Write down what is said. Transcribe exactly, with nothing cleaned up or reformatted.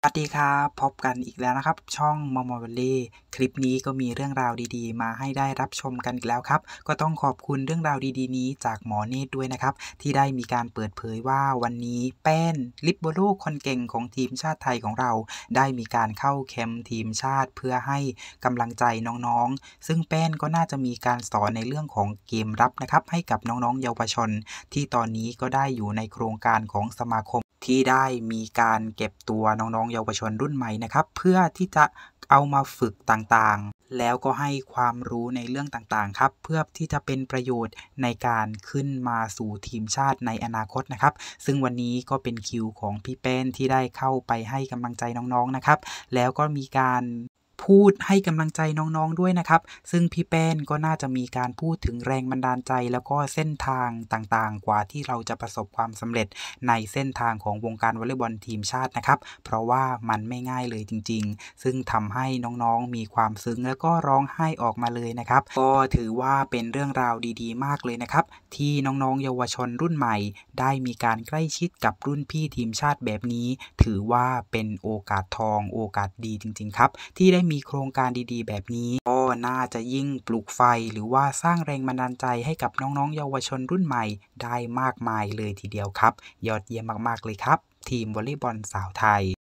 สวัสดีครับพบกันอีกแล้วนะครับช่องมอมอ Valley คลิปนี้ก็มีเรื่องราวดีๆมาให้ได้รับชมกันอีกแล้วครับก็ต้องขอบคุณเรื่องราวดีๆนี้จากหมอเนตรด้วยนะครับที่ได้มีการเปิดเผยว่าวันนี้แป้นลิโบโรคนเก่งของทีมชาติไทยของเราได้มีการเข้าแคมป์ทีมชาติเพื่อให้กำลังใจน้องๆซึ่งแป้นก็น่าจะมีการสอนในเรื่องของเกมรับนะครับให้กับน้องๆเยาวชนที่ตอนนี้ก็ได้อยู่ในโครงการของสมาคมที่ได้มีการเก็บตัวน้องๆเยาวชนรุ่นใหม่นะครับเพื่อที่จะเอามาฝึกต่างๆแล้วก็ให้ความรู้ในเรื่องต่างๆครับเพื่อที่จะเป็นประโยชน์ในการขึ้นมาสู่ทีมชาติในอนาคตนะครับซึ่งวันนี้ก็เป็นคิวของพี่แป้นที่ได้เข้าไปให้กำลังใจน้องๆนะครับแล้วก็มีการพูดให้กำลังใจน้องๆด้วยนะครับซึ่งพี่แป้นก็น่าจะมีการพูดถึงแรงบันดาลใจแล้วก็เส้นทางต่างๆกว่าที่เราจะประสบความสำเร็จในเส้นทางของวงการวอลเลย์บอลทีมชาตินะครับเพราะว่ามันไม่ง่ายเลยจริงๆซึ่งทำให้น้องๆมีความซึ้งแล้วก็ร้องไห้ออกมาเลยนะครับก็ถือว่าเป็นเรื่องราวดีๆมากเลยนะครับที่น้องๆเยาวชนรุ่นใหม่ได้มีการใกล้ชิดกับรุ่นพี่ทีมชาติแบบนี้ถือว่าเป็นโอกาสทองโอกาสดีจริงๆครับที่ได้มีโครงการดีๆแบบนี้ก็น่าจะยิ่งปลุกไฟหรือว่าสร้างแรงบันดาลใจให้กับน้องๆเยาวชนรุ่นใหม่ได้มากมายเลยทีเดียวครับยอดเยี่ยมมากๆเลยครับทีมวอลเลย์บอลสาวไทย